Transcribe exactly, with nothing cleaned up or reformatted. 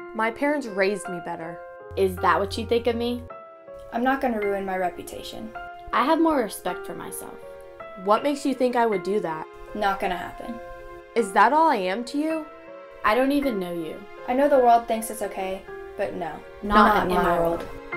My parents raised me better. Is that what you think of me? I'm not gonna ruin my reputation. I have more respect for myself. What makes you think I would do that? Not gonna happen. Is that all I am to you? I don't even know you. I know the world thinks it's okay, but no. Not, in my world.